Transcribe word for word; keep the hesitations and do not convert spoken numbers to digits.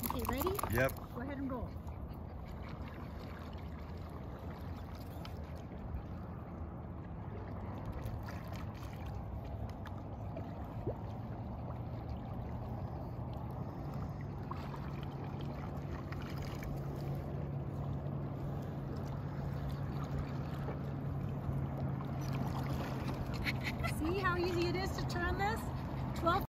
Okay, ready? Yep. Go ahead and roll. See how easy it is to turn this? twelve